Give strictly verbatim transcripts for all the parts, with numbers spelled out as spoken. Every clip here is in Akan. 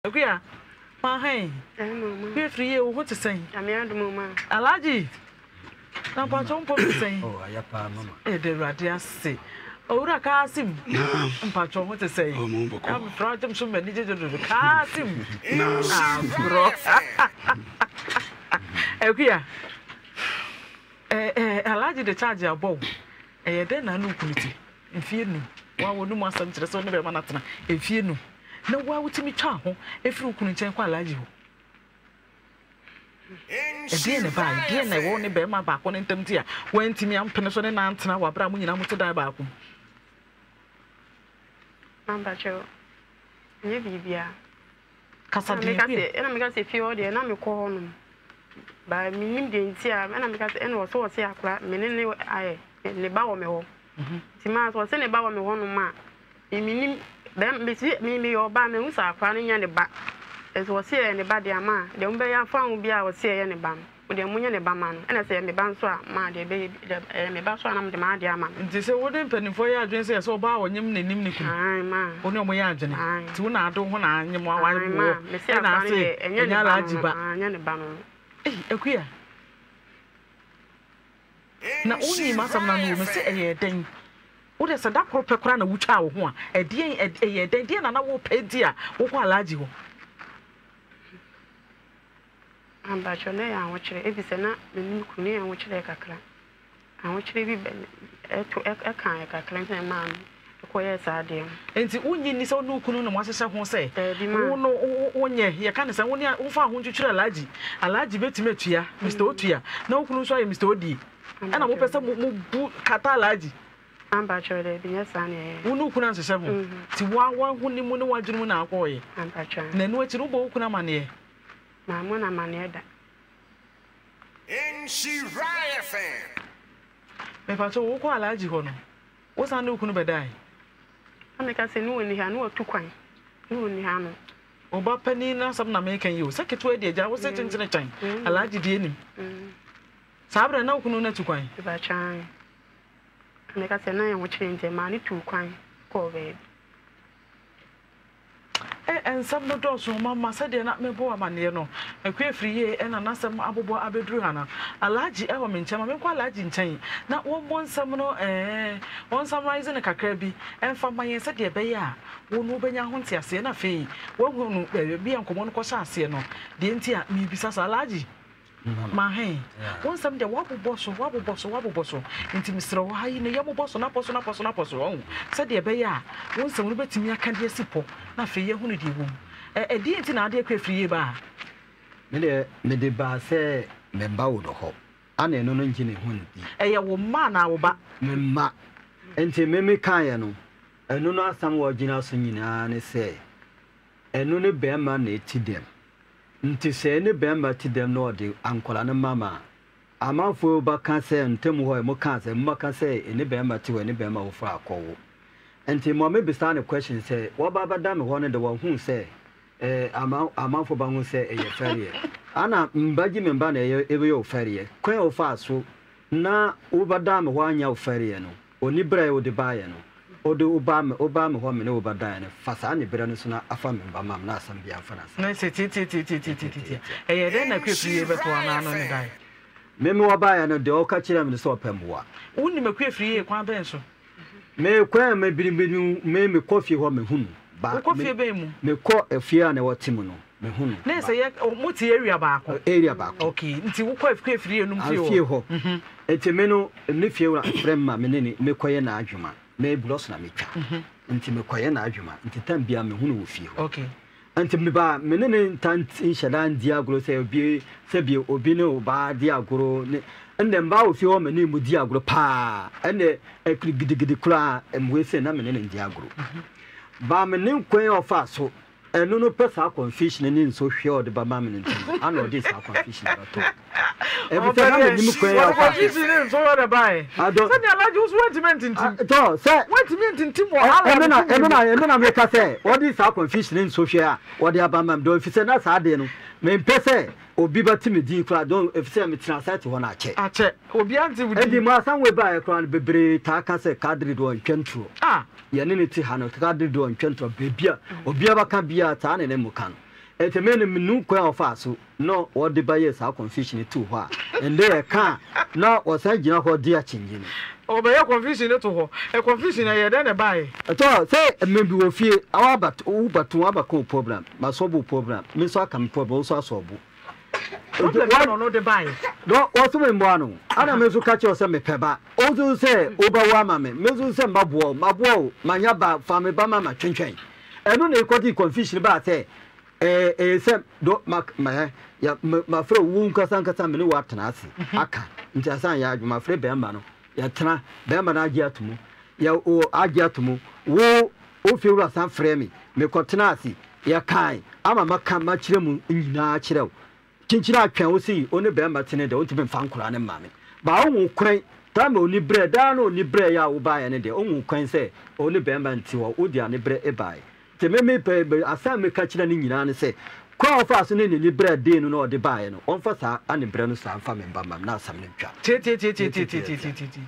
Akuya. Ma hey. We free you what to say? I'm your mama. Alaji. Na pa chompo to say. Oh, ayapa mama. Eh de radia say. Ora Kasim. Mpa chompo to say. Oh, mumbo. I'm proud of some many to Kasim. Ah, bro. Akuya. Eh eh Alaji the charge abo. Eh den na no kuniti. Mfie nu. Wa wonu mu asam kire so ne be ma natena. Mfie nu. Na wa wutimi twa ho efiri kunu nchen kwa Alaji ho. Edie ne ba, edie na wo ne be ma ba ko ne ntam ti a, wantimi ampene so ne na antena wa bra mu nyina mu te dan ba ko. Mamba cho. Nye bibia. Kasa de me ka se, ena me ka se fie o de na me ko ho no. Ba minim de nti a, ena me ka se ena wo so wo se akra, me ne ne aye, ne ba wo me ho. Mhm. Ti ma so se ne ba wo me ho no ma. Minim Then Miss me or Bam and Usa crying in the back. As was here in the body, ma, the Umbea found be our say in the bam, with the Munya the Baman, and I say, me banswa, ma, the baby, me baswan, the Madia man. They say, what happened for your dress? I saw bow and him, Nimnik, I, ma, only Moyajan, two not do one, and you more, ma, Miss Yara, and Yalajiba, and Yanabam. Eh, a queer. Now only Master Man will say a thing. What is that proper crown of which I want? A dear, a dear, and I will pay dear. What Alaji? I'm about your name. I watch it. If it's not the new Kuni, I watch like a clan. I watch it to a kind of a clan and man. The quiet side. And the only is so no Kunu, was a second say. Oh, no, one year, you can't say one year over one hundred Alaji. Alaji bet me to ya, Mister Otia. No Kunu, sorry, Mister Odi. And I will pay some Kata Alaji. I'm bachelor, yes, I know. No Kuna seven. To one who knew one dream now, boy. I'm bachelor. Then what you know, Kuna money. Mamma Maneda. Nhyira fan. Me pato wo kwa Alaji ho no. Wo san no kunu bedai. Ameka se no ni ha no otu kwan. No ni ha no. Oba pani na sam na me kan yi o. Seketo ade agya wo se tentene chan. Alaji die nim. Mm. Sabra na kunu na tu kwan. Ba chan. Ameka se na ye wo chente ma ni tu kwan ko be. And some no doors, Mamma said they're not me boy, man, a queer free year and another abobo abedruana. A large element, Chama, quite large in chain. Not one one summer, eh, one sunrise in a cacrebi, and from my said, dear Baya, one no benya huntia, see a fee, one will be on common cosa, see no, the intia, me beside a large. My hand, one some the wobble bosso, wobble bosso, wobble bosso, into Mister Ohio, in the yellow bosso, not bosso, not bosso, not bosso, said dear Baya, one some little bit to me, I can't be simple, not for your hunity womb. A dear in our dear free bar. Me de bar say, me bow the hop, and a non engine hunity. A woman, I will back, me ma, and to me cayano, and no not some original singing, and say, and no bear money to them. Nti se ne bemba ti dem no de ankola ne mama amanfo ba kan se ntem ho e mo kan se mo kan se ne bemba ti we ne bemba wo fra akowo nti mo me bisa ne question se wo ba ba da me ho ne de wo hu se eh amanfo ba hu se e ye fere ana mbaji me mba na e be yo fere kwen o fa so na wo ba da me ho anya wo fere no oni bra wo de ba ye no Odo Obama, Obama, woman, over Diana, Fasani, Beransona, a family, Mamma, Nassam, Biafra. No, say, tit, tit, tit, tit, tit, tit. Eh, then I could be able to an on the die. Memo by an the old catcher and the soap and war. Only me queer free, one pencil. May queer may be me coffee woman whom, but coffee bame, may call a fear and what Timono, me whom. Nay, say, oh, what's the area back? Area back. Okay, until quite queer free and fear ho. It's a meno, and if you are a friend, my menini, me quay an argument. Me bloss na me twa nti me kwaye na adwuma nti tam bia me hunu wo fie ho okay nti me ba me ne tant inshadan diagro se obi se bi obi ne oba diagro ne ende mba wo fie ho me ne mu diagro pa ende ekri gidigidi kura emwe se na me ne diagro ba me ne kwaye ofa so eno no pesa confusion ni nso hwe o de ba ma me ne nti ana o de sa confusion ba to every time me nim kwaye ofa confusion so what buy I don't say the alaji was wentiment nti to say wentiment nti mo hala na eno na eno na me ka say what is sa confusion nso hwe a what de ba ma me do fi say na sa de no me pese obi batimi din kra don if say me translate ho na che a che obi anti wudi e di ma san we ba e kra bebre ta ka say kadri do ntwentro ah ye ne ne ti ha no kadri do ntwentro bebia obi aba ka bia ta ne ne mu kan e te me nu kwa ofa so no what the buy is confusion too ho and there can na o san gina ho dia chingi ni o be confusion to ho e confusion e dey na buy to say maybe wo fie awabat wo batu abako problem ma so bu problem me so aka me problem so aso bu problem no no dey buy no wo so me mbo anu ana me so catch yourself me peba o so say oba wa ma me me so say mabo mabo manya ba fa me ba mama twentwen enu na ikoti confusion ba say eh eh say do mak ma ya ma fre wu nkasa nkasa me ne wa tena ase aka nti asan ya adwuma fre be mba no ya tena be mba na agi atomu ya o agi atomu wo o fi wura san fre me me ko tena ase ya kai ama maka ma kire mu nyina kire wo kinchira atwan wo si oni be mba tene de o tibe mfa nkura ne mame ba wo kwan ta me oni bre da no oni bre ya wo ba ya ne de o wu kwan se oni be mba nti wo odi ane bre e bai te me me pe asan me ka kire ne nyina ne se kwa ofa so ne ni bre de no no de bae no on fa sa ane bre no sa fa me mba mam na asam ne twa ti ti ti ti ti ti ti ti ti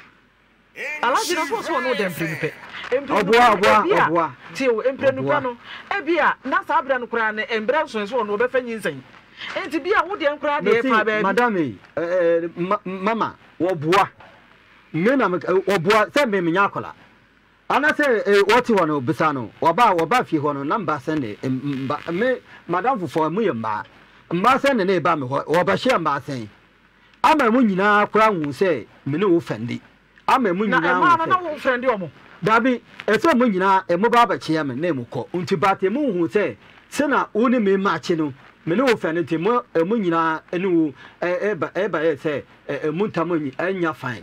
alaji na so so no dem prenipe oboa oboa oboa ti o emprenupa no e bia na sa abra no kura ne embre so so no be fa nyinsan enti bia wo de nkura de fa ba madam eh mama wo boa me na wo boa se me nya akola ana se woti wono bisa no oba oba fi ho no number send me madam fofo mu ye mba mba send ne ba me ho oba hye mba sen ama mu nyina kura hu se me ne wo fendi ama mu nyina na na na wo fendi omo dabi eso mu nyina e mu ba ba kye me na mu ko unti bate mu hu se se na wo ne me ma kye no me ne wo fendi te mu mu nyina ene wo e ba e ba e se mu ntamu anya fine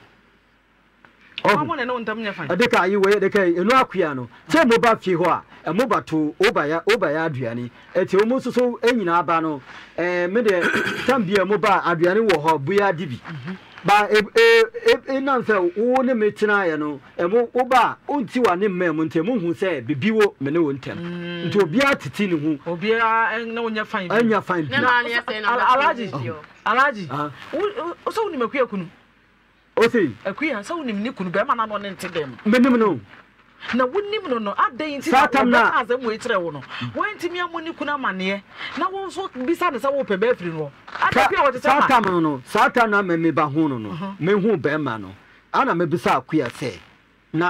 oh mo ne no ntam nya fine de ka yi we de ka enu akua no se mo ba fi ho a e mo ba to obaya obaya aduane e ti o mo so so enyina aba no eh me de tambia mo ba aduane wo ho buya dibi ba e e nan se wo ne metina ye no e mo oba onti wa ne mmam ntem hu se bibiwo me ne wo ntem nti obi atiti ne hu obi a na wonya fine anya fine alaji alaji o so ni makua kunu o sei akua so ni ni kunu be ma na no ne nte dem menim no na wonim no no adan ti na azam we kire wo no wantimi amoni kuna mane na wo so bisa ne sa wo pe be firi no adapia wo te sa satam no satam na me ba hu no no me hu be ma no ana me bisa akua se na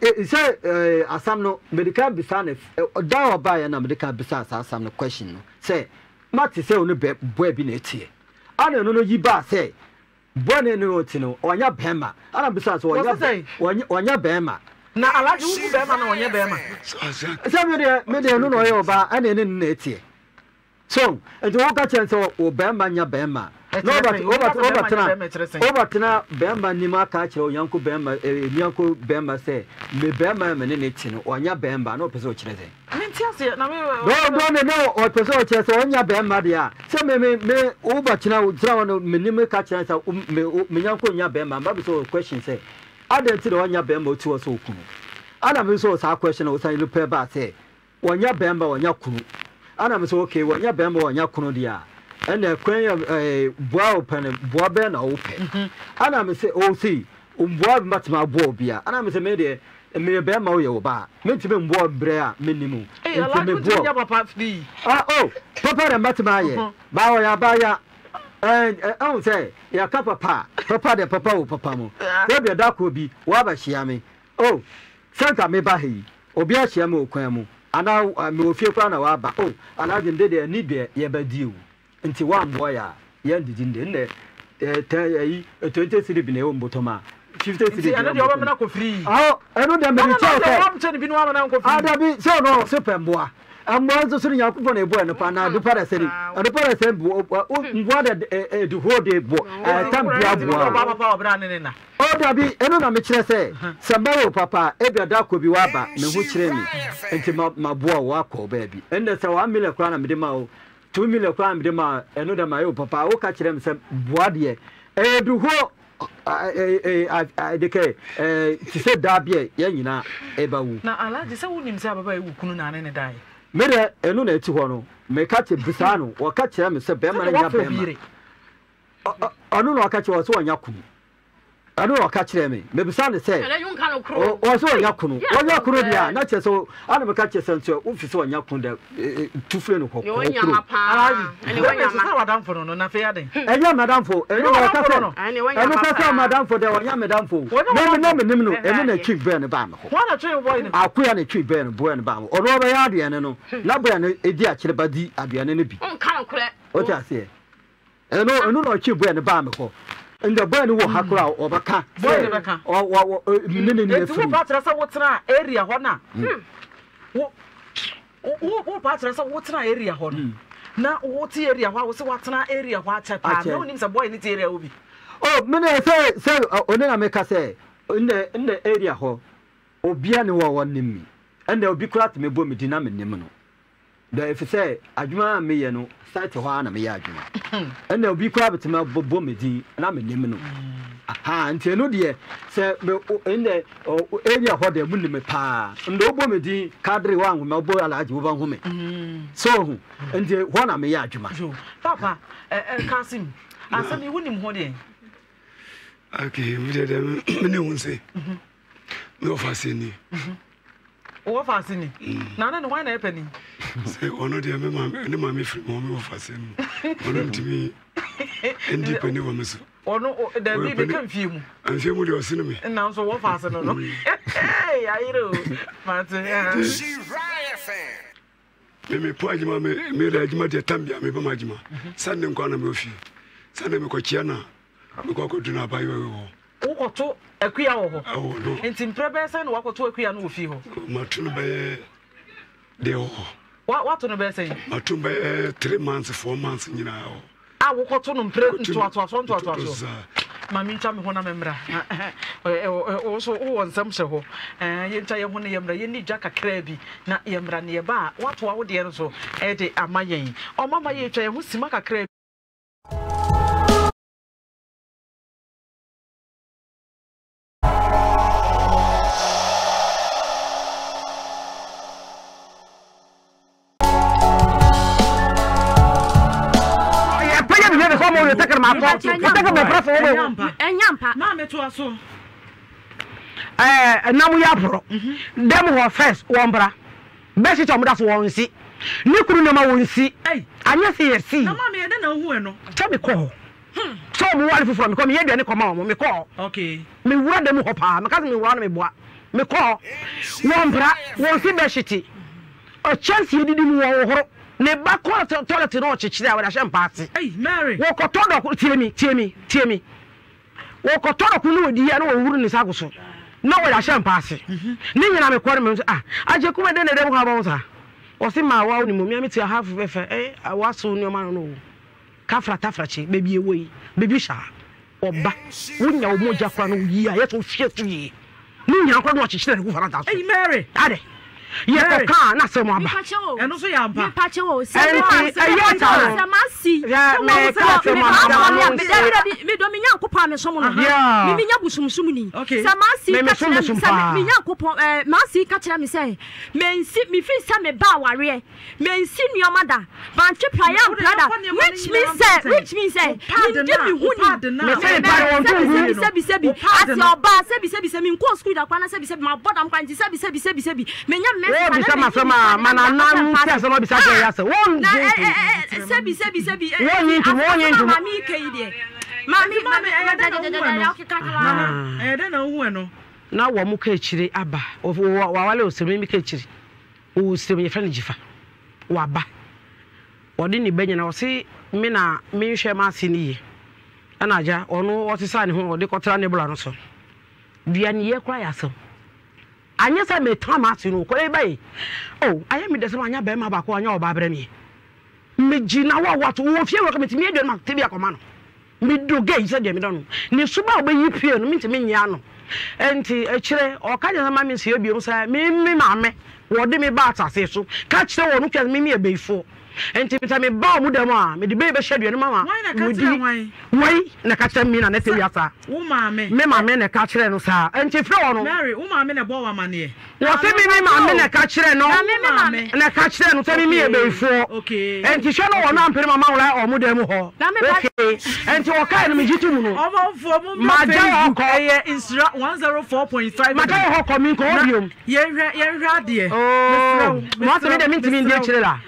se asam no medical bisa ne da oba ya na medical bisa asam no question no se mati se onu be boy bi na etie ana no no yi ba se bone no oti no onya bema ana bisa so onya onya bema na alaji wu be ma na onye be ma se me de me de no no ye oba ana ne na etie so enti wo ka chen so wo be ma nya be ma no but oba oba tena oba tena be ma ni ma ka kire onyanko be ma emianko be ma se me be ma me ne eti no onya be ma no pese o kire ze menti ase na me no no ne no o pese o kire se onya be ma de a se me me me oba tena wo tira wono me ni me ka kire se me me nyanko nya be ma ba be so question say adenti de onya be ma oti wo so okunu ana me so sa question o san lu pe ba se onya be ma onya kunu ana me so okay onya be ma onya kunu dia ene kwen eh boa open boa be na open ana me se o si boa matma boa bia ana me se me de me be ma o ye wo ba me ti be boa bre a me nimu eh ala ku ti nya papa free ah oh papa de matma ye ba o ya ba ya eh eh say ya ka papa papa de papa o papa mo we be da ko bi wa ba hia me oh santa me ba hi obi a hia me okwan mu ana me ofie kwa na wa ba oh ana de de ni de ye ba di o nti one boy a ye ndidi nde nne eh ten twenty cedi bi na e mbotoma fifty cedi ana de oba me na ko free ah eno de me cha so am che ni bi no ama na ko free ada bi so no super mboa amwa zo so nya kupo na ebo no pa na du para seri adu para seri mboa de du hode bo tam bia boa baba baba obra ne na o da bi eno na me kire se sambawo papa e bia da ko bi wa ba me hu kire mi enti ma boa wa ko ba bi ende se one million kra na me de ma o two million kwa mde ma eno da ma yo papa wo ka kire me se boade e du ho eh eh de ke eh ti se da bie ye nyina e ba wu na alaji se wonim se baba e wu kunu na ne ne dai me de eno na eti ho no me ka che bisa no wo ka kire me se be ma nya be ma onu no ka che wo so nya kunu I don't catch me. Maybe Sunday say. Or so yakunu. Or yakunu dia. Not so. I never catch a sense of office on yakunda two friend of you. And you want Madame for no affair. And you madam for. And you want and you want madam for the one madam for. No, no, no, and then a chief burn a bam. What a train boy. I'll quit a chief burn a burn bam. Or over Adian, no. Not burn a dear chilabadi at the enemy. What I say. And no, no, chief burn a bam. And the boy who hakura or baka or or part of what's area hona. What part of what's area hona? Now, what area? What was what's area? What I know names a boy in the area will be. Oh, many say, say, Onena make us say, in the in the area ho, or Biano one name me, and there will be cracked me boom dynamic nemano. The if you say, Ajuma me, you know, sight to one me ajuma. And there will be crab to my boomedy, and I'm a nemano. Aha, and you know, dear, say, in the area what they wouldn't me pa, and no boomedy, cadre one with my boy large woman woman. So, and the one I'm a ajuma. Papa, Cassim, I said you wouldn't hold in. Okay, we did them. Many won't say. No fascinating. What fascinating? None of the wine happening. Say, oh no, dear, my mammy from home of fascinating. One to me, and deep in the woman's. Or no, there may be confused. I'm sure with your cinema. And now, so what fascinating? Hey, I know. Martin, she riot fan. Me poor mamma made a jimmy tambia, me bamajima. Sandem corner Murphy. Sandem Cochiana. We go to na buy you. Oh, to a queer. Oh, no. And in Prebes and walk to a queer no feel. Matuna by the What what on the best saying? Matun by three months, four months in now. I will go to them to us one to us. Mammy Cham Hona Membra. Also, oh, some show. And you tell you when you need Jack a crabby, not Yambra nearby. What would the answer? Eddie Amaye. Oh, Mamma, you tell who's Simaka crab. You take my phone. You take my phone. And Yampa, Mamma to us so. Eh, now we are pro. Them who first, Wambra. Best it on that one see. Nikuru no ma won see. Hey, anya see see. Na mamma e dey na hu e no. Tell me call. Hmm. So me wale from me come here dey come on me call. Okay. Me wura dem ho pa. Me ka me wura me boa. Me call. Wambra, won see beshiti. O chance ye didi mu wo horo. Ne ba ko toilet no chichire a we da hye mpaase. Hey, Mary. Wo ko todo ko tie mi, tie mi, tie mi. Wo ko todo ko no odi ya no wo wuru ni sagoso. Na we da hye mpaase. Ni nyina me kwore me ah, aje kuma de ne dem ha ba sa. O si ma wa ni mo mi amiti half be fe eh awaso ni o ma no. Kafra tafrachi bebi ewoyi, bebi sha. Oba. Wonya wo moja kwa no yi a ye so hye so yi. Ni nyina kwa no chichire ku fara ta so. Hey, Mary. Ade. Ye ko kan na se mo aba. E no so ya ampa. Pa che wo se Samasi. Ya me ka se mo aba. Me do me nyankopon me so mo no. Me me nya busumsum ni. Samasi ka che me nyankopon eh masi ka che me say me nsi me fi sa me ba ware. Me nsi nuomada. Ban che playa brother. Which means say which means say me ndi me huni. Me say ba won to hu. Sebi sebi as your ba sebi sebi sebi me nko school da kwa na sebi sebi ma bodam kwa nti sebi sebi sebi sebi me nya Oh, bisa sama mana nan tia so no bisa ke ya se. Won sebi sebi sebi. Won yin to won yin to. Mami ke ide. Mami mami e da da da da okikakala. Eh da na hu e no. Na wo mu ka chire aba. Wa wale osemi mi ka chire. O semi ye friend jifa. Wa ba. Wodi ni benya na wo se me na me hwe ma ase ni ye. Ana aja ono wo se sa ne ho wodi kotra ne bla no so. Bia ni ye kwa ya so. Anya say me time ati no ko e bai oh aya me desem anya ba ma ba ko anya oba bere me me gina wa wato wo fie wo ka me timi edwan ma tebi akoma no me do gay say de me don ne suba oba yi pie no me timi nya no enti e kire o ka je ma me se obi o say me me ma me wo de me ba atase so ka kire wo no twa me me e beifo enti pita me ba mu dem a me de be be hye no mama why na ka kire why why na ka kire me na na te wiasa wo maame me maame na ka kire no sa enti fre wo no Mary wo maame na bo wa mane wo se me me maame na ka kire no na ka kire no se me me e be fo okay enti hye no wo na ampere mama wo la o mu dem ho okay enti wo kai no me jitu mu no omo fo mu ma ja ko eh insura one oh four point five ma ja ho ko mi ko obiom ye hwe ye hwe ade oh mo se me de minti mi ndi kire la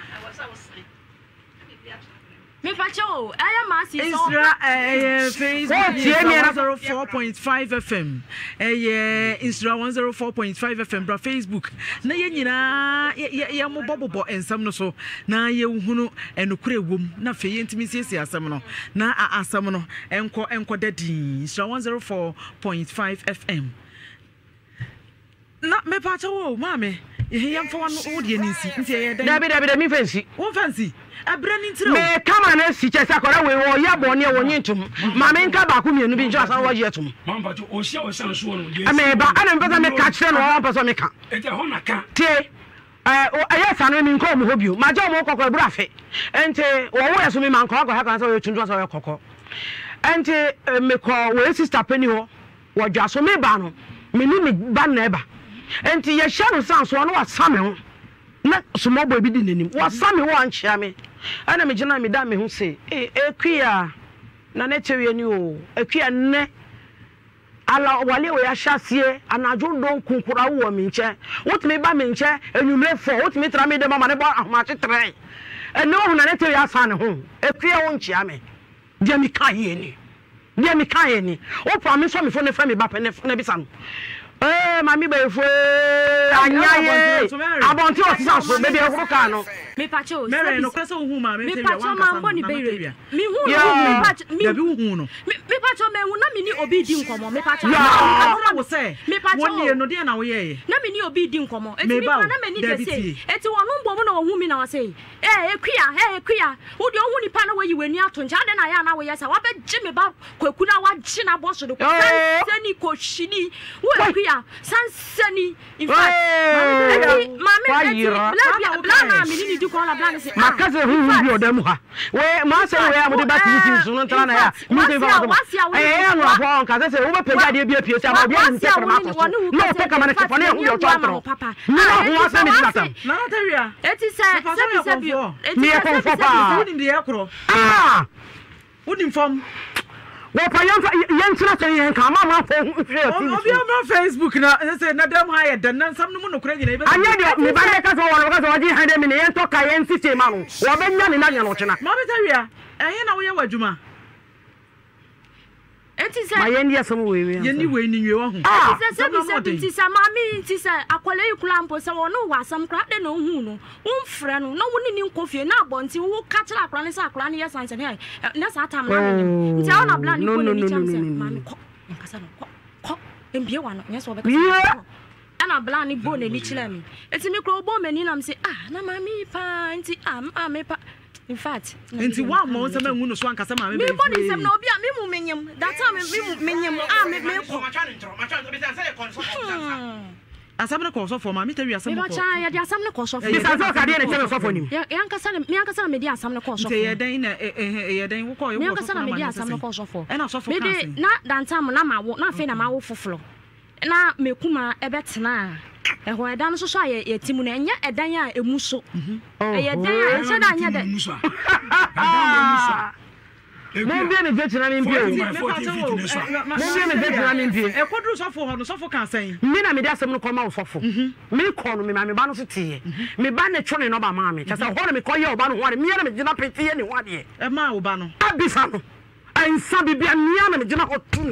Me pacho, I am massive. Insura eh Facebook one oh four point five F M. Eh Insura one oh four point five F M bra Facebook. Na ye nyina ye mo bobobo ensam no so. Na ye hunu enukure wom. Na fe ye ntimi siesie asam no. Na asam no enko enko dadi. Insura one oh four point five F M. Na me pacho wo mame. Ye yam fa wanu wo de nsi. Nti ye dan. Dabi dabi dabi fancy. Wo fancy. Abrani ntiro me kama na si chese akora we wo ya bone wo nyintum ma me nka ba ko mienu bi njo asan wo ye tum mamba to o hia o san so no de me ba ana me pesa me ka kire no wo pesa me ka e te ho na ka tie eh o aye sanu mi nko mo hobio ma je mo kokko bura fe ente wo wo ye so mi man ko ko ha kan so ye tunjo so ye kokko ente me ko we sister penny ho wo dwa so me ba no me ni me ba na e ba ente ye hia no san so no wa same ho na sumo boy bi di nanim wa same wo anchia me ana me gina me da me hu se eh ekwia na na chewe ni o ekwia ne ala wale o ya hyasie anajo don kunkura wo me nche wotime ba me nche enumre fo wotime tra me de mama ne ba ahoma chetre ene wo na na chewe asa ne ho ekwia wo nchia me dia mi kan ye ni dia mi kan ye ni o pa me so me fo ne fra me ba pe ne na bisa no eh mami be fo anyaye abonti o tisa so be be ehuru ka no me pacho Mary no kwese hu ma me me tell pacho you ma mbo ni beire me hu me pacho me be hu no me pacho me hu na me ni obi di nkomo me pacho abura wo se me pacho woni no de na wo ye na me ni obi di nkomo eti me pa na me ni de say eti wonu mbo mo na wo hu mi na wo say eh ekwia eh ekwia wo de hu ni pa na wo yi weni ato nja de na ya na wo ye sa wa be ji me ba kwaku na wa ji na bo so de sani ko shini wo ekwia sansani in fact mama eti bla bla na me ni di ko la bla say makaze hu hu bi odam ha we ma se we am de ba ti ti so no tana na ya mi de ba ko eh no afọ nka se wo be pega de bia pie se ama bia ni se kra ma ko no pe kama na ke fone hu yo tro papa ni no hu ase mi datam na na tawia eti se se se bi mi e ko fo pa woni de yakro ah woni fam wo pa yan yan tira se yan ka ma ma fo hwe ati obi on Facebook na se na dem ha ye dan nan sam no mu no kura gina ibe anya de mi ba ne ka so wo ka so waji han de mi ne yan to ka yan sisi ma no wo be nya ni na nya no chena ma be tawia eh na wo ye wadwuma eti se ma yan dia sam we we ye ni we ni nwe wo hu eti se se bi se bi ti se ma mi ti se akwale ikula mpo se wo no wa sam kra de no hu no wo mfre no no wo ni ni nkofie na abonti wo ka kira akra ne se akra ne yesan se ne na sa ta ma no nti awon abla ni ko ni cham se ma mi ko nkasa no ko ko embie wa no nye so be ka ana bla ni bo ne ni kira mi eti mi kro bo mani na m se ah na ma mi pa nti am am me pa in fact nti wa mo se ma hu no so ankasa ma me be me bo ni sem na obi a me mu menyem that time me mu menyem ah me me ko asam na ko so for ma me tell you asam me ko ba cha ya di asam na ko so for mi sa so ka de ne tell so for nim ya ankasa me ankasa me di asam na ko so for nti ye dan na eh ye dan wo ko yo me ko ankasa na me di asam na ko so for e na so for me kan de na dan time na ma wo na fe na ma wo foforo na me kuma e betena e ho edan so so aye yetimu na enye edan a emu so e ye dan a ense da anya de mo bi me vetina mi mbie mo bi me vetina mi mbie e kodru so for ho no so for kan san mi na me di asem no ko ma wo fofo mi ko no me ma me ba no so tie me ba ne twone no ba ma me kasa ho no me ko ye oba no ho me na me gina pete ye ne ho de e ma wo ba no abisa no ansa bibia nia na me gina ho tu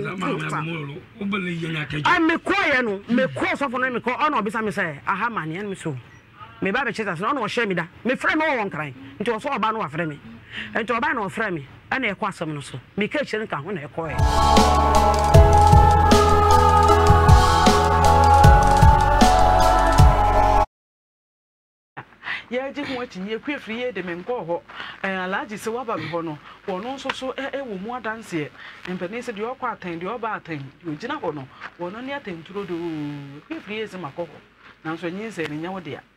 ai me ko ye no me ko so for no me ko ona obisa me say aha ma ne me so me ba be cheta so ona o share me da me frɛ me wo nkran nti o so oba no wa frɛ me nti oba na o frɛ me ana e ko asem no so me ka chire nka ho na e ko ye ya ji hu ati ye kwefri ye de me nko ho eh alaji se waba me ho no wono nso so e wo mu adanse mpani se de okwa atan de oba atan de ogina ho no wono ne atanturo do kwefri ye se makoko na so nyi se ne nya wo de a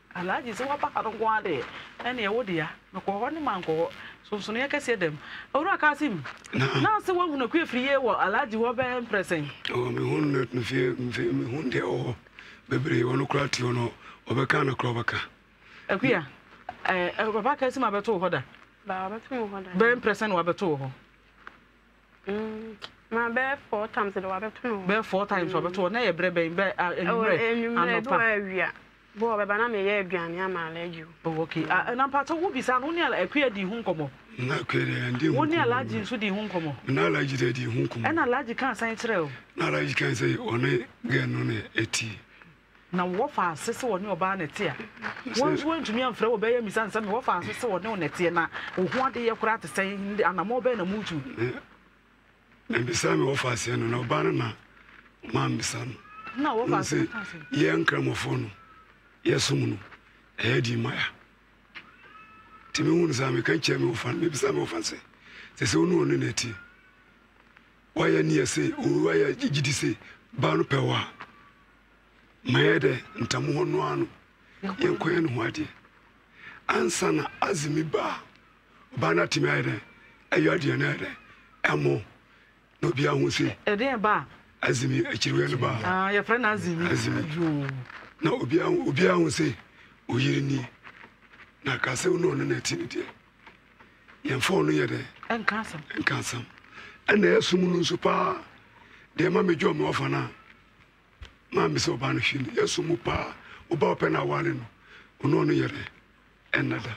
alaji se waba ka don kwa de ene ye wodi ya no ko ho ne man ko so so ne kase dem owura kasim na se wo hunu ku efriye wo alaji wo be present o me hunu no fie me hunu de o bebre wono krati wono obeka na krobaka akuya eh eh baba kasim abeto ho da ba abeto ho da be present wo abeto ho mm ma be four times the abeto ho be four times abeto na ye bre be be enumre anopa bo baba na me ye aduane amala aju oh okay na pato wo bisa no ne akuya di hu nkomo na kwere ndi hu wo ne alaji nso di hu nkomo na alaji de di hu nkomo e na alaji kan san kire o na alaji kan say one gen no ne eti na wo fa asese wo ne oba na te a won so ntumi amfra wo be ya misa nsam wo fa asese wo ne ne te na wo ho ade ye kura te sen anamo be na mutu na bisa me wo fa asese no na oba na ma mbisa no na wo fa asese ye nkramofo no yesum no e di maya timi hu nsa me kan cheme wo fa me bisa me wo fa se se se onu onu na ti waya ni ese o waya gigidi se ba no pewa mayede ntamu ho no ano yenkoye no ho ade ansa na azimi ba ba na timi ayede ayo ade na ade amo no bia hu se e den ba azimi akiriwe no ba ah ya friend azimi azimi na obi obi hu se oyiri ni na ka se no no na ti ni de yemfo no yede enkasam enkasam ana yesum no nso pa de ma mejo me ofa na ma mi so ba no hwini yesum pa oba ope na wale no ono no yede enada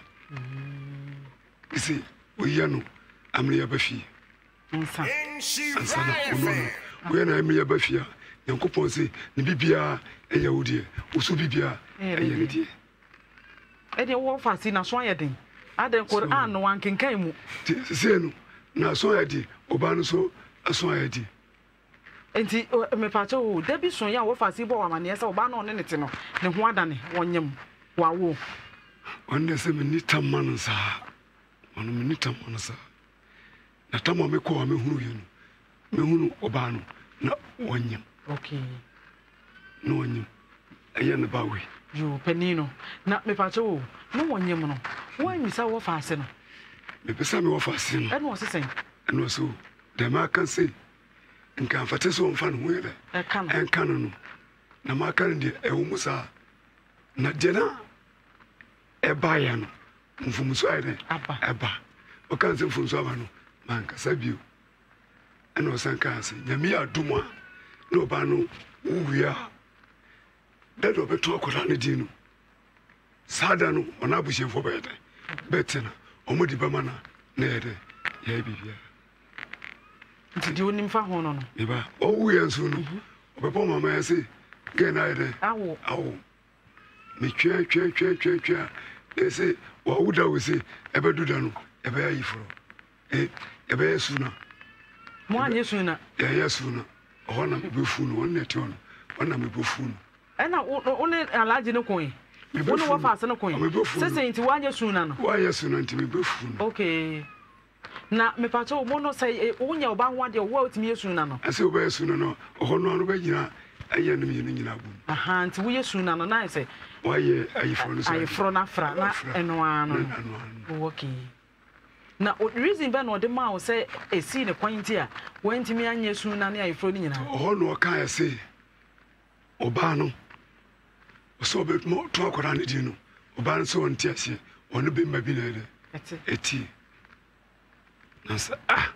isi oya no amri ya bafi nsa ansa na ono no we na amri ya bafi a yankopon se ni bibia e yahudi usu bibia e yahudi e de wo fa si na so ayeden aden Quran no wankenkan mu se no na so ayedi oba no so aso ayedi enti me pacho o debi so ya wo fa si bo wa mane se oba no ne ne te no ne ho adane wonyem wawo onne se me ni tamman sa ono me ni tamman sa na tamma me ko me hunu yenu me hunu oba no na wonyem okay no wonyem aye ne bawe yo penino na me pacho o no wonyem no wo misa wo fa ase no me pesa me wo fa ase no e no sesen e no so de ma kan se nkan fate so mfa no ho yele e kan en kan no na ma kan de e wo musa na de na e ba ya no mfumuso ayde aba eba o kan se mfumuso aba no man ka sabio e no san kan se nyame aduma no ba no wuya da do beto akora ne di no sada no ona abushefo bɛyɛ dɛ betina ɔmodi bɛma na na yɛ dɛ yɛ bibia nti di onim fa ho no no eba ɔwu yɛ nso no ɔbɛbɔ mama yɛ se gɛ na yɛ dɛ awo awo me twa twa twa twa twa ɛ se wɔwu da wo se ɛbɛdu da no ɛbɛyɛ yi foro ɛ ɛbɛyɛ suna mo anye suna ɛyɛ suna ɔhɔ na mebɛfu no ɔno na ɛte ɔno ɔno na mebɛfu no ɛna wo ne alaji ne koyi wo ne wo fa ase ne koyi sese nti wanye suna no wanye suna nti mebɛfu no okay na me pacho mo no sɛ wonya oba ho ade wo otimi yesuna no ase oba yesuna no ɔhɔ no no bɛgyina ayɛ no yɛ no nyina bom aha nti wo yesuna no na sɛ wayɛ ayiforo no sɛ ayiforo na fra na ɛno ano okay na o reason be no de ma wo sɛ esi ne kwan ti a wantimi anye suna ne ayiforo no nyina ɔhɔ no ɔka yɛ sɛ oba no so be mo to akora ne di no oba no so onti ase ɔno be ma bi na ɛde eti na sa ah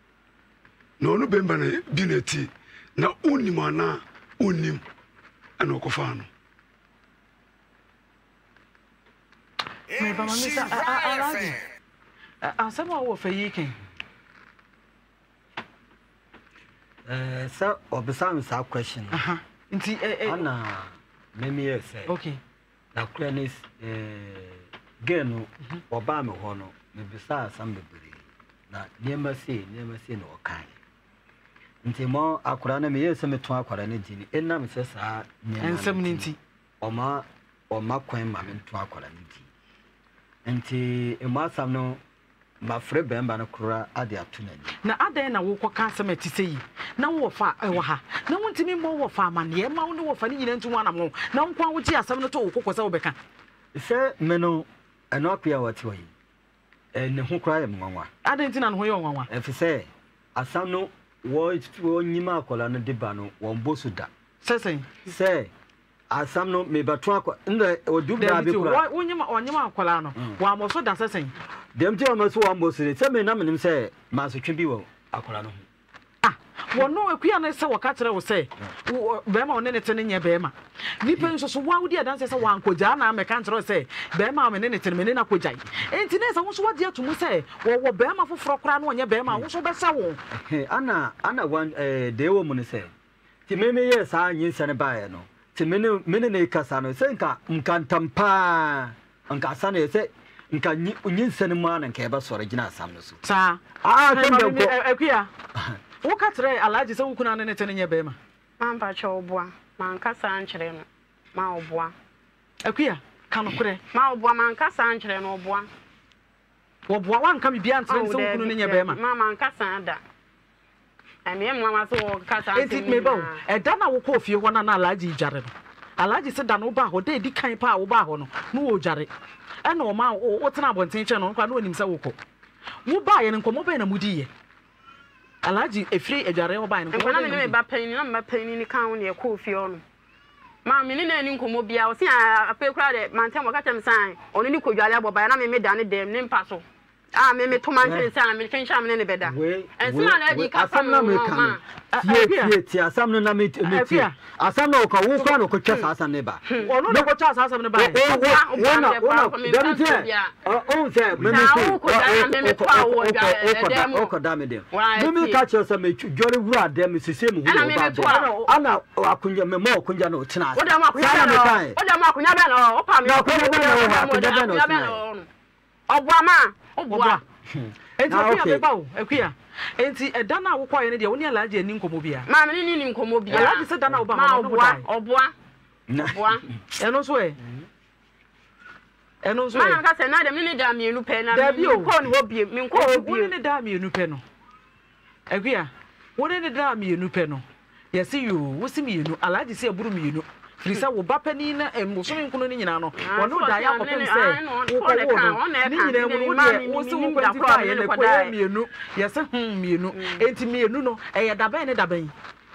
na ɔno be ma na bi na eti na onim ana onim ana ɔkɔfa no me ba ma mi sa alaji asɛm a wo fa yi ken eh so obisa sa question aha nti eh ana memi yes okay na klenis eh genu oba me ho no me bisa asam bebre na niema sei niema sei na okai nti mo akora na me yes me to akora na dini enam se sa niema ensem ni nti oma oma kwan ma me to akora na dini nti emo asam no ma fre bemba no kura ade atunani na adan na wo kwaka asem atisei na wo fa ewa ha na wontimi mo wo fa amane ma wo ne wo fa ni nyina ntu wana mo na nkwa wo ji asem no to wo kokko se wo beka Say, Meno, and not be our toy. And who cry mama. I didn't know who you want. If you say, I sound no words to Nima Colana de Bano, one bosuda. Say, say, I some no me but truck in the or do that. When you on your colano, one was so that's saying. Them two almost one bossy. Tell me, nothing say, Master Chibiwo, Acolano. Ah, one no, a queer so what catcher will say. Bema on anything in your Bema. Depends on why would you dance as a one could Jana, I can't say, Bema and anything, Menina could jay. And Tines, I was what dear to me say, or what Bema for Frocran on your Bema, also best so. Anna, Anna, one a day woman say. Ti meme yes, I knew Sanabaya no. Ti mene mene Casano, Senka, Ncantampa, Uncasane, say, Ncan Cinema and Cabas original Samus. Sir, ah, I queer. What catray, I like so could on anything in your Bema. Mampa Chobois, Manca Sanchez, Malbois. A queer, come cre. Malbois, Manca Sanchez, no bois. What one come be answering so in your Bema. Mamma Cassandra. I mean, Mamma so Cassa. It may bow. A dana will call for you one and a large jarret. A large said that no bar, they decay power bahono, no jarret. And no ma, what's an abontation on Quano himself. Who buy and come over in a moody. A large a free a jarret by and when I'm about paying, I'm paying in the county a cool fion. Mammy, in Comobia, I see a pay credit, Mantan Wakatam sign, only could Jalabo by an made done a damn name passo. Ah, me me two months and me can sham in the bed. And so I let you come American. Yes, some no meet me. I some no can walk on or just as a neighbor. Or no, what just as a neighbor. One of them there. Oh, there, let me catch us some Johnny Rad, them is the same. Anna, I couldn't get me more Kunjano tonight. What am I? What am I? Obama, Obama. And a queer. And see a dana will quiet the only large and Nincomobia. Mamma in Comobia. I like to sit down Obama or bois. And also, and also, I got another minute damn you, Pen. There be a one will be a damn you, Nupeno. A queer. What did a damn you, Nupeno? Yes, see you, what's me, you know, I like to see a broom, you know. Frisa wo bapanina e musumin kuno ni nyina no wono da ya kopem se wo ko wo ni nyina mu wo wo se wo kwantify ye ne koya mienu ye se hm mienu enti mienu no e ye daban ne daban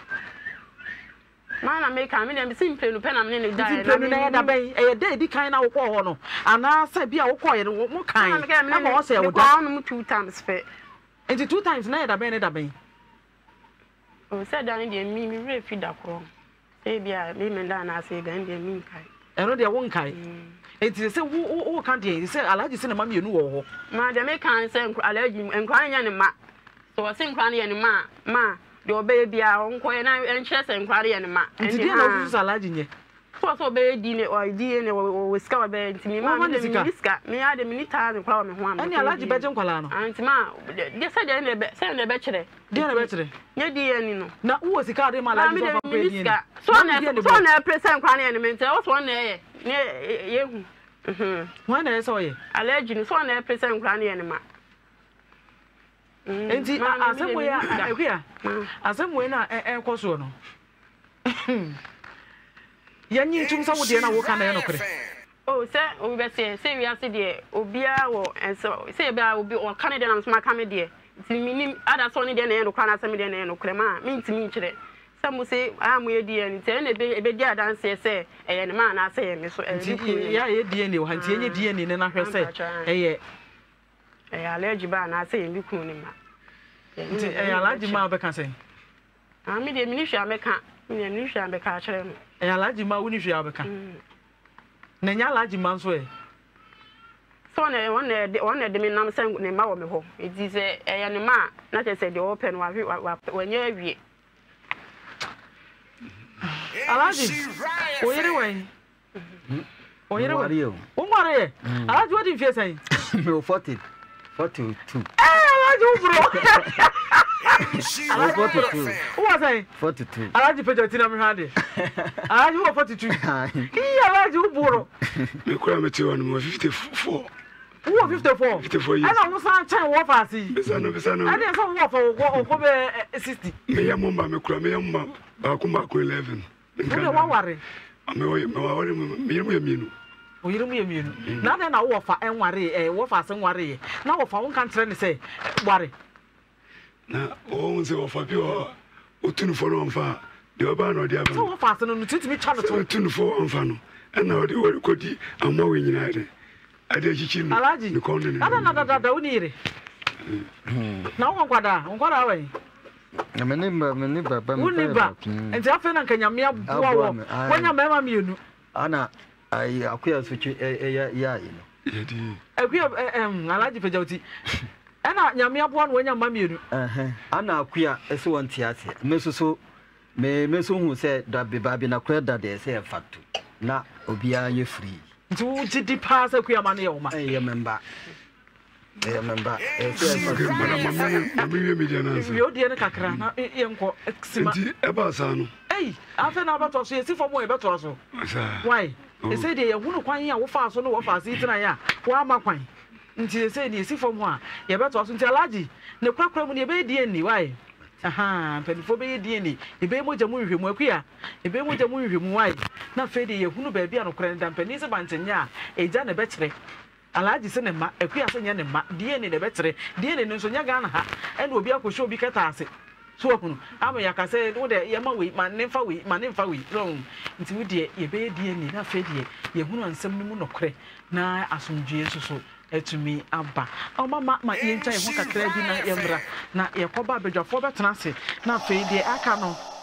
mana me ka me dem simple no pena me ne da simple no ye daban e ye da di kan na wo ko ho no ana sa bia wo ko ye no mo kan e mo se wo da no two times fe enti two times na ye daban ne daban o se da ne de mi mi re fi da kro Ebia, me menda na say gan de min kai. Eno de won kai. Enti say wo wo kan de say alaji say na ma mienu wo ho. Ma de me kan say alaji enkwan nya ne ma. So say enkwan ye ne ma, ma de obe bia onko ye na enche say enkwan ye ne ma. Enti de na wo say alaji nye. So so be di ne o di ne wo ska be enti mi ma me de ska. Me ya de minita ne kwa me ho am. Ani alaji beje nkwala no. Enti ma de say de ne be say ne be kire. De na be kire. Nye di ye ni no. Na wo sika de ma alaji so papa ye ni. So na so na present kwan ye ne mente o so na ye. Ne ye hu. Mhm. Why na so ye? Alaji ni so na present kwan ye ne ma. Enti asem we ahia. Asem we na enko so no. Yanyi tum sa wo de na wo kan na no kre. Oh, say we be say say we ase de obia wo enso say be obi o kan de na so ma kan de. Ti minim ada so ni de na no kra na asem de na no kre ma mi ntimi nkire. Some say am we de ni te na be be dia dance say eh ne ma na say me so eh ya ye de ni wo hanti enye de ni ne na hwe say eh eh allergy ba na say mi kun ni ma. Nti eh allergy ma be kan say. Ah mi de mi ni hwa me kan. Mi ni hwa be ka kire no. Eh alaji ma woni hwe abeka na nya alaji ma nso e so na won na won na de me nam sen ne ma wo me ho e di se eh ne ma na che se de open wa wa nya awie alaji o yere wen o yere wen o ngare alaji what in face ai me forty forty-two eh alaji bro forty-two Who say? forty-two Alaji pejo tina me hade. Alaji wo forty-two. Ki alaji uburo. Me kura me ti won mo fifty-four. Who fifty-four? fifty-four years. Ana wo san chen wo fa si. Bisa no bisa no. Ade so wo fa wo ko be sixty. Me ya momba me kura me ya momba ba ko ma ko eleven. Wo de wa ware. Me wo me wa ware me me me me no. oyire mu yemienu na na na wo fa enware eh wo fa se nware na wo fa won kan tre ne say ware na o nse wo fa bi o otunufo no mfa de oba na odi aba so wo fa se no titimi cha no to otunufo mfa no na odi wo kodi amma we nyina de ade chichi no ni ko ne na na da da woni ire na wo kwada kwada we na meni ba meni ba ba woni ba enti afa na nkanyamia boa wo wonya mema mienu ana ai akuya suchi e ya ya yi no yedi akuya em alaji pejauti ana nyamia boa no wonya mema mienu eh ana akuya ese won tiase mesuso me meso hu se da be ba bi na kura da de se fatu na obia ye free nti wo gidi pass akuya ma ne ye wo ma eh ye member eh member eh se fatu mana mama mama ye media na se yo die ne kakra na ye nko sima nti e ba sa no eh afa na ba to so ye si fo mo ye beto so why e say de ye hunu kwan ya wo fa so no wo fa so itina ya wo ama kwan nti e say de si fo mo a ye beto so nti alaji ne kwakra mu ne be die ni why aha penifo be die ni e be moja mu hwehwemu akua e be moja mu hwehwemu why na fe de ye hunu ba bia no kran dan pani se bantenya eja ne be kire alaji se ne ma akua se nya ne ma die ni ne be kire die ni nso nya ga na ha e na obi akosho obi kata ase so okunu ama ya ka se wo de ye ma we ma ne fa we ma ne fa we no nti wo de ye be die ni na fe de ye hunu ansem ni mu no kre na asomdwe so etumi aba o mama ma ye ncha ye ho kakra bi na ye mbra na ye koba abedwafo betena se na fe de aka no